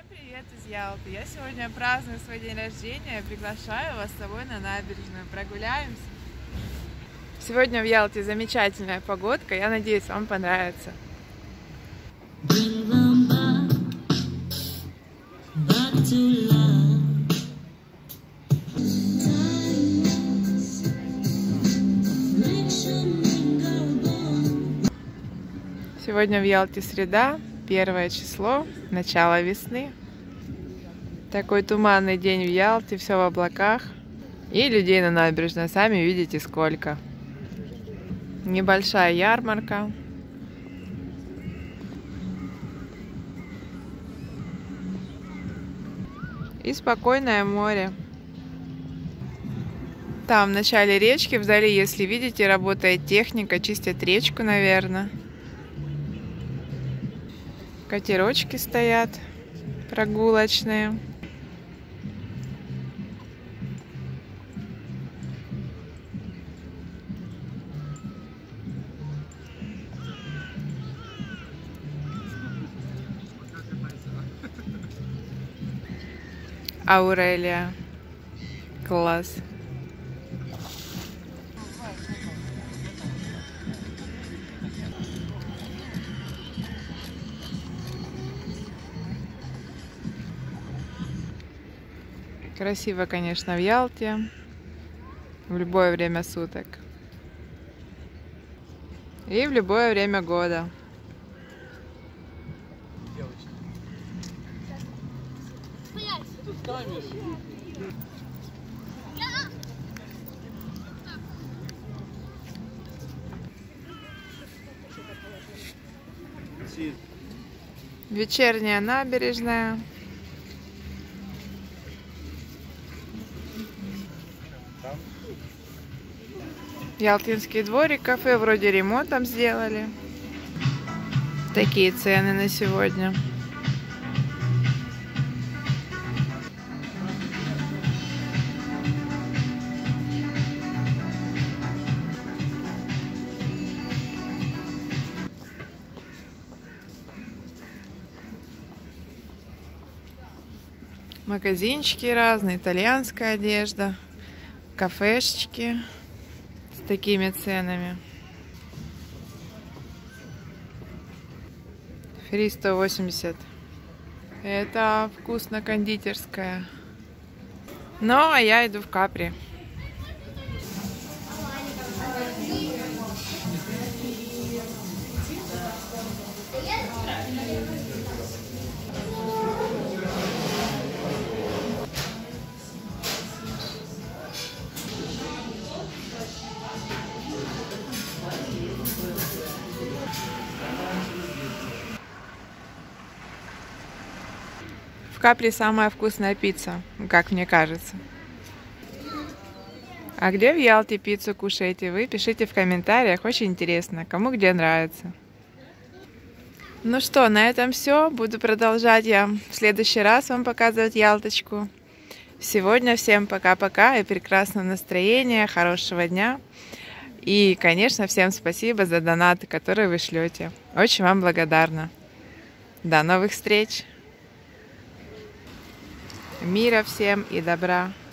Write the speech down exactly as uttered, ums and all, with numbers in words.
Всем привет из Ялты! Я сегодня праздную свой день рождения, приглашаю вас с собой на набережную. Прогуляемся. Сегодня в Ялте замечательная погодка, я надеюсь, вам понравится. Сегодня в Ялте среда, первое число, начало весны. Такой туманный день в Ялте, все в облаках. И людей на набережной, сами видите сколько. Небольшая ярмарка. И спокойное море. Там в начале речки, вдали, если видите, работает техника, чистят речку, наверное. Катерочки стоят прогулочные. Аурелия. Класс. Красиво, конечно, в Ялте. В любое время суток. И в любое время года. Вечерняя набережная. Ялтинский дворик, кафе вроде ремонтом сделали. Такие цены на сегодня. Магазинчики разные, итальянская одежда, кафешечки с такими ценами. Фри сто восемьдесят. Это вкусно-кондитерская. Ну, а я иду в Капри. В Капри самая вкусная пицца, как мне кажется. А где в Ялте пиццу кушаете вы? Пишите в комментариях, очень интересно, кому где нравится. Ну что, на этом все. Буду продолжать я в следующий раз вам показывать Ялточку. Сегодня всем пока-пока и прекрасного настроения, хорошего дня. И, конечно, всем спасибо за донаты, которые вы шлете. Очень вам благодарна. До новых встреч! Мира всем и добра!